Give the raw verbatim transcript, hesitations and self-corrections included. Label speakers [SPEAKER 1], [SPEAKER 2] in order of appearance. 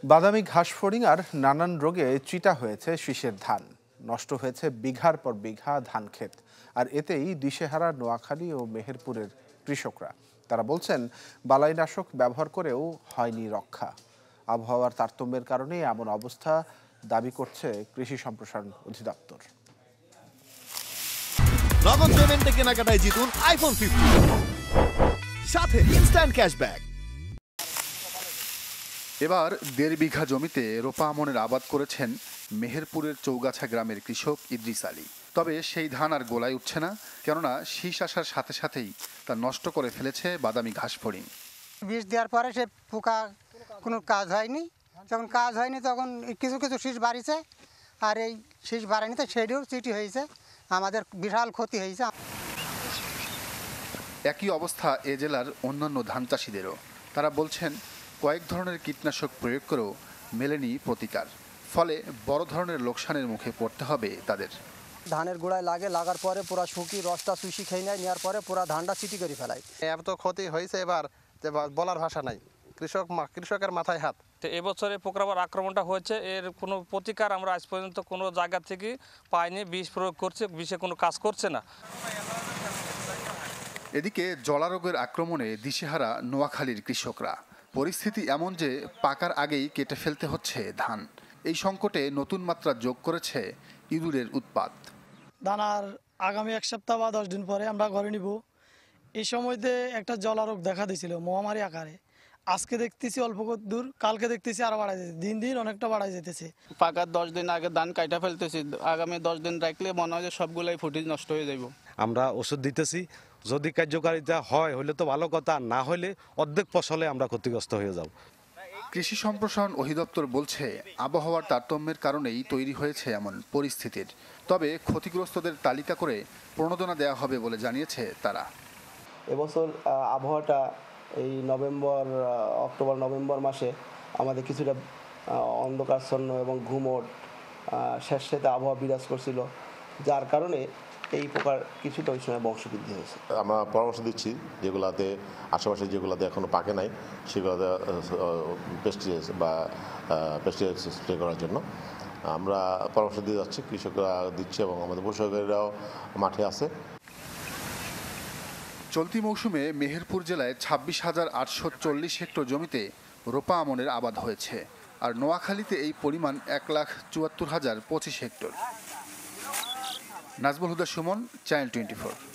[SPEAKER 1] বাদামি ঘাস ফড়িং আর নানান রোগে চিটা হয়েছে শীষের ধান, নষ্ট হয়েছে বিঘার পর বিঘা ধান ক্ষেত। আর এতেই দিশেহারা নোয়াখালী ও মেহেরপুরের কৃষকরা। তারা বলছেন বালাইনাশক ব্যবহার করেও হয়নি রক্ষা। আবহাওয়ার তারতম্যের কারণে এমন অবস্থা দাবি করছে কৃষি সম্প্রসারণ অধিদপ্তর।
[SPEAKER 2] নগদ পেমেন্টে কেনাকাটায় জিতুন আইফোন ফিফটি, সাথে ইনস্ট্যান্ট ক্যাশব্যাক।
[SPEAKER 3] এবার দেড় বিঘা জমিতে রোপা আমনের আবাদ করেছেন মেহেরপুরের চৌগাছা গ্রামের কৃষক ইদ্রিস আলী। তবে সেই ধান আর গোলায় উঠছে না, কেননা শীষ আসার সাথে সাথেই তা নষ্ট করে ফেলেছে বাদামি ঘাস ফড়িং।
[SPEAKER 4] বিষ দেওয়ার পরে সে পোকা কোনো কাজ হয়নি, যখন কাজ হয়নি তখন কিছু কিছু শীষ বাড়িছে, আর এই শীষ বাড়ায়নি তো সেটিও চিটি হয়েছে, আমাদের বিশাল ক্ষতি হয়েছে।
[SPEAKER 3] একই অবস্থা এ জেলার অন্যান্য ধান চাষিদেরও। তারা বলছেন কয়েক ধরনের কীটনাশক প্রয়োগ করেও মেলেনি প্রতিকার, ফলে বড় ধরনের লোকসানের মুখে পড়তে হবে তাদের।
[SPEAKER 5] ধানের গোড়ায় লাগে, লাগার পরে পুরা শুকি রসটা চুষি খেয়ে নেয়, নেওয়ার পরে পুরা ধানটা চিটি করে ফেলায়।
[SPEAKER 6] এত ক্ষতি হয়েছে এবার যে বলার ভাষা নাই, কৃষক কৃষকের মাথায় হাত।
[SPEAKER 7] তো এবছরে পোকার আক্রমণটা হয়েছে, এর কোনো প্রতিকার আমরা আজ পর্যন্ত কোনো জায়গা থেকে পাইনি। বিষ প্রয়োগ করছে, বিষে কোনো কাজ করছে না।
[SPEAKER 3] এদিকে জলারোগের আক্রমণে দিশেহারা নোয়াখালীর কৃষকরা। পরিস্থিতি এমন যে পাকার আগেই কেটে ফেলতে হচ্ছে ধান। এই সংকটে নতুন মাত্রা যোগ করেছে ইঁদুরের উৎপাত।
[SPEAKER 8] দানার আগামী এক সপ্তাহ বা দশ দিন পরে আমরা ঘরে নিব। এই সময়তে একটা জলারোগ দেখা দিয়েছিল মহামারী আকারে। আজকে দেখতেছি অল্প দূর, কালকে দেখতেছি আরো বাড়াই যেতেছে, দিন দিন অনেকটা বাড়াই যেতেছে।
[SPEAKER 9] পাকার দশ দিন আগে ধান কাটা ফেলতেছি, আগামী দশ দিন রাখলে মনে হয় যে সবগুলাই ফুটিজ নষ্ট হয়ে যাইব।
[SPEAKER 10] আমরা ওষুধ দিতেছি, যদি কার্যকারিতা হয় হলে তো ভালো কথা, না হলে অর্ধেক ফসলে আমরা ক্ষতিগ্রস্ত হয়ে যাব।
[SPEAKER 3] কৃষি সম্প্রসারণ অধিদপ্তর বলছে আবহাওয়ার তারতম্যের কারণেই তৈরি হয়েছে এমন পরিস্থিতির। তবে ক্ষতিগ্রস্তদের তালিকা করে প্রণোদনা দেওয়া হবে বলে জানিয়েছে তারা।
[SPEAKER 11] এবছর আবহাওয়াটা এই নভেম্বর অক্টোবর নভেম্বর মাসে আমাদের কিছুটা অন্ধকারচ্ছন্ন এবং ঘুমট স্যাঁতস্যাঁতে আবহাওয়া বিরাজ করছিল, যার কারণে এই প্রকার কিছুটা ওই সময় বংশবৃদ্ধি হয়েছে।
[SPEAKER 12] আমরা পরামর্শ দিচ্ছি যেগুলাতে আশেপাশে যেগুলাতে এখনো পাকে নাই সেগুলোতে পেস্টিসাইড বা পেস্টিসাইড স্প্রে করার জন্য আমরা পরামর্শ দিয়ে যাচ্ছি, কৃষকরা দিচ্ছে এবং আমাদের কৃষকেরাও মাঠে আছে।
[SPEAKER 3] চলতি মৌসুমে মেহেরপুর জেলায় ছাব্বিশ হাজার আটশো চল্লিশ হেক্টর জমিতে রোপা আমনের আবাদ হয়েছে, আর নোয়াখালীতে এই পরিমাণ এক লাখ চুয়াত্তর হাজার পঁচিশ হেক্টর। Nazmul Huda Sumon, channel twenty four.